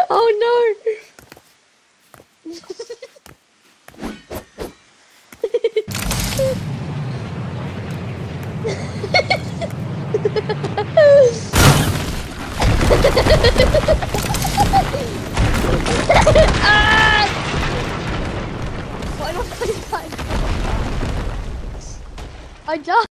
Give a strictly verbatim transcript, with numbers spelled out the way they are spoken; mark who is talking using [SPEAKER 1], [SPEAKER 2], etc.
[SPEAKER 1] Oh no! Ah! Why don't I die? I died.